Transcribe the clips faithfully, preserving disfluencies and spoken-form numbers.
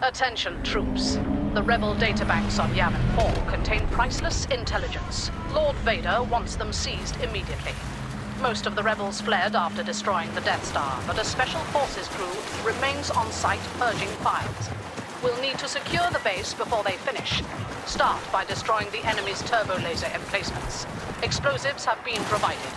Attention, troops. The rebel databanks on Yavin four contain priceless intelligence. Lord Vader wants them seized immediately. Most of the rebels fled after destroying the Death Star, but a Special Forces crew remains on site purging files. We'll need to secure the base before they finish. Start by destroying the enemy's turbo laser emplacements. Explosives have been provided.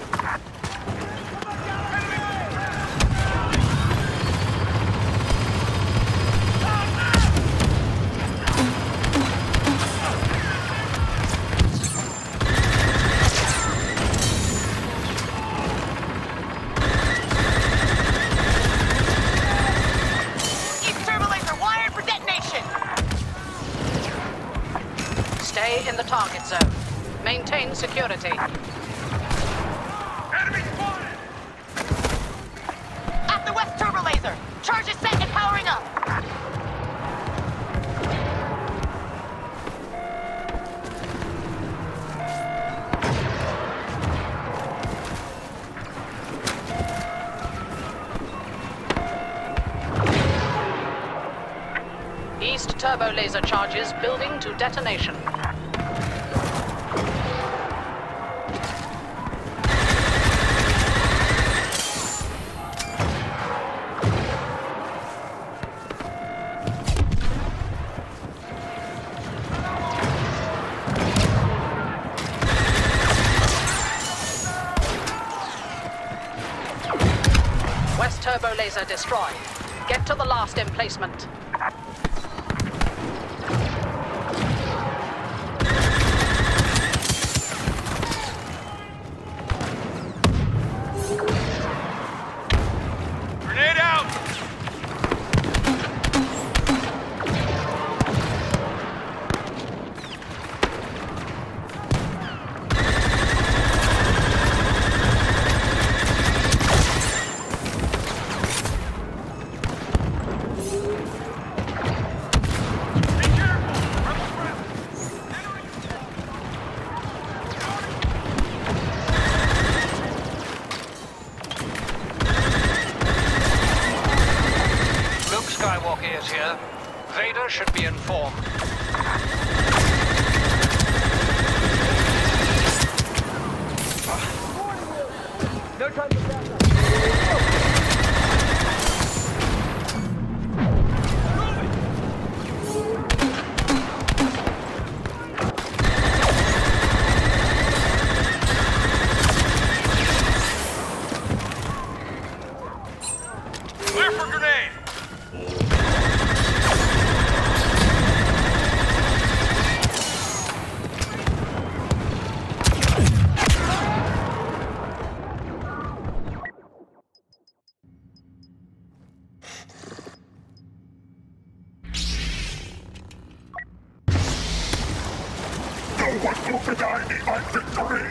Stay in the target zone. Maintain security. Enemy spotted! At the west turbo laser! Charge is set and powering up! East turbo laser charges building to detonation. West turbo laser destroyed. Get to the last emplacement. Grenade out! Skywalker is here. Vader should be informed. No time to back up. Clear for grenade! No one will deny me my victory!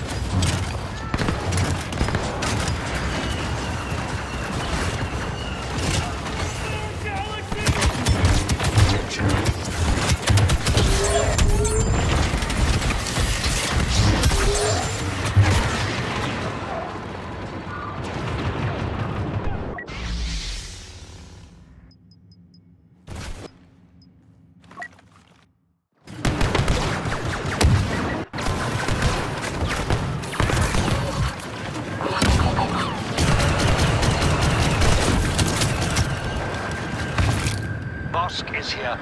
Bosk is here.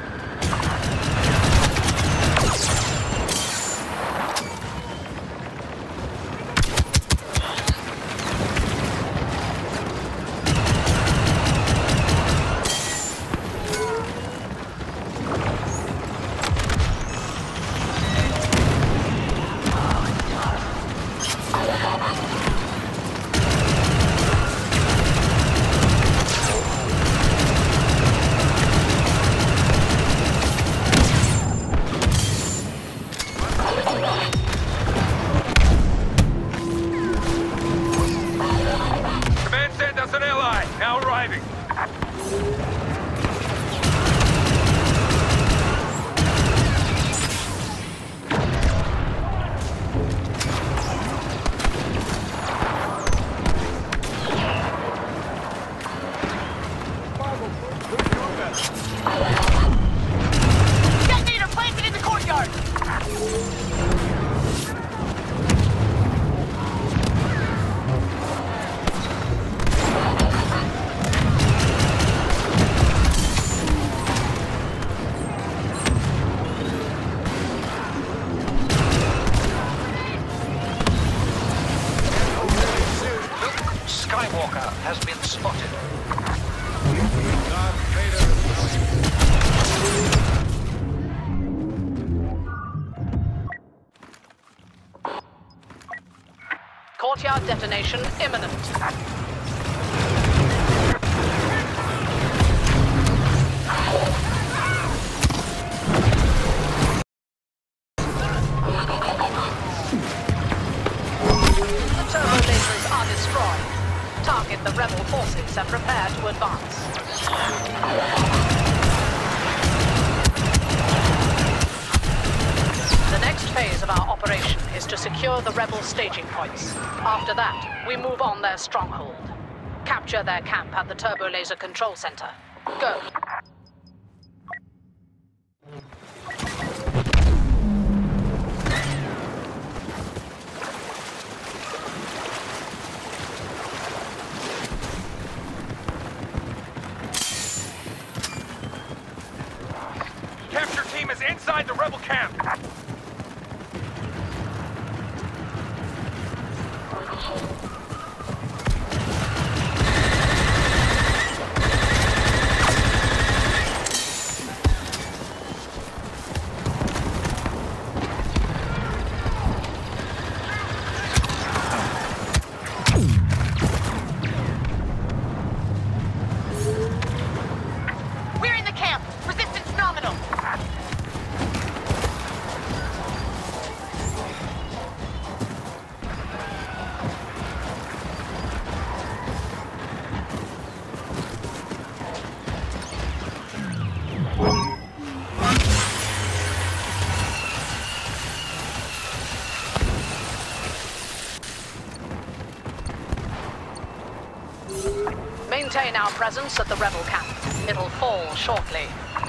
Command sent us an ally, now arriving. Marvel, let's do this. Detonator planted in the courtyard! Skywalker has been spotted. Courtyard detonation imminent. The turbo lasers are destroyed. Target the rebel forces and prepare to advance. The next phase of our operation is to secure the rebel staging points. After that, we move on their stronghold. Capture their camp at the turbo laser control center. Go. Capture team is inside the rebel camp. We're in the camp! Resistance nominal! Maintain our presence at the rebel camp. It'll fall shortly.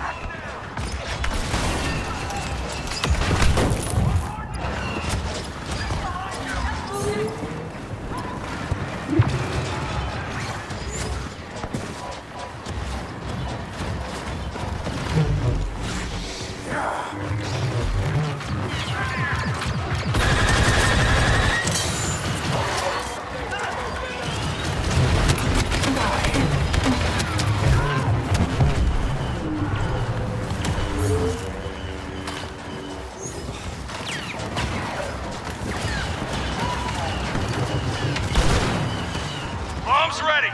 Bombs ready.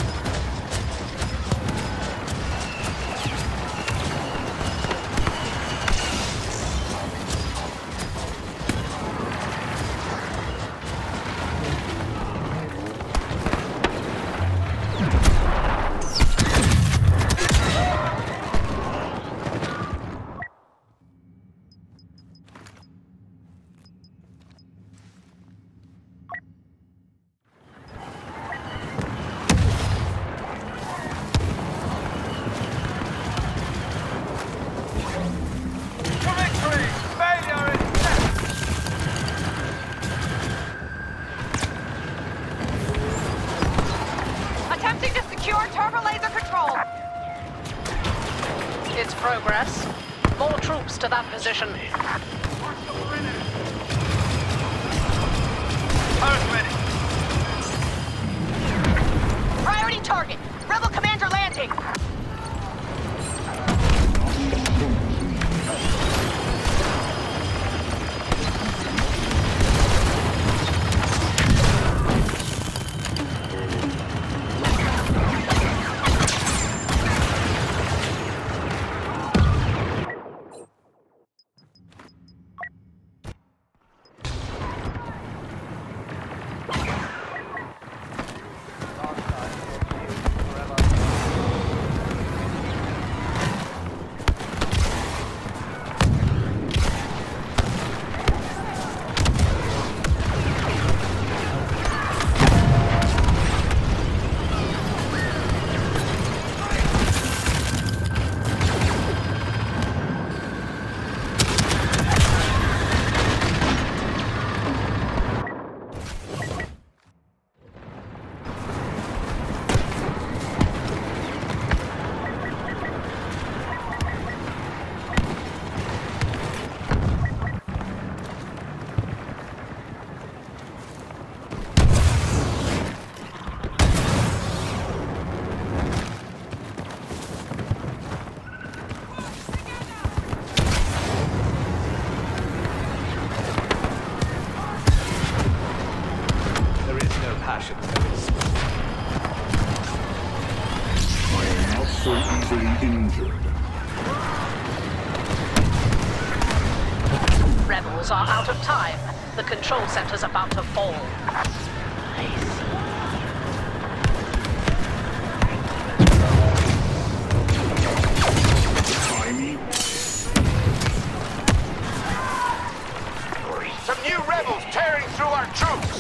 Attempting to secure turbo laser control! It's progress. More troops to that position. Turret ready. Priority target! Rebel commander landing! so easily injured. Rebels are out of time. The control center's about to fall. Some new rebels tearing through our troops!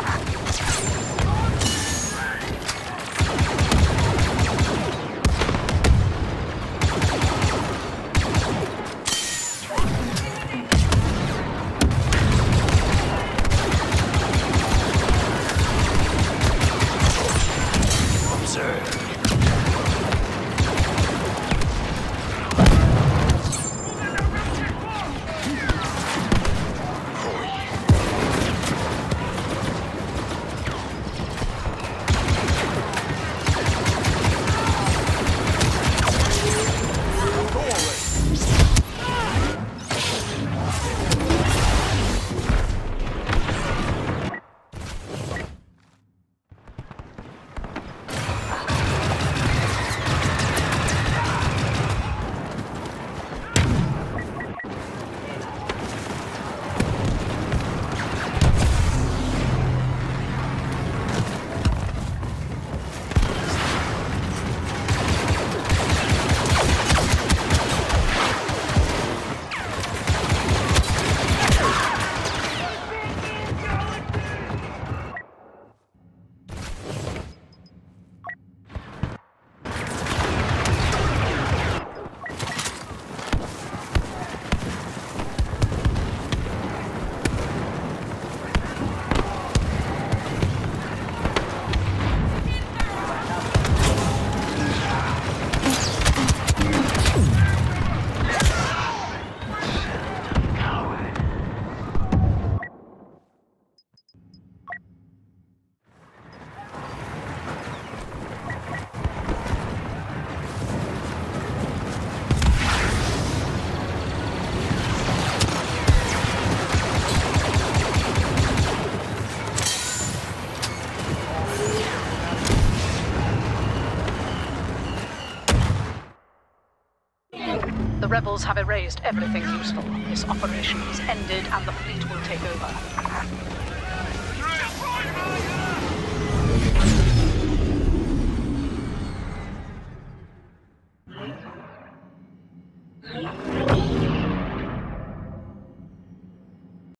The rebels have erased everything useful. This operation is ended and the fleet will take over.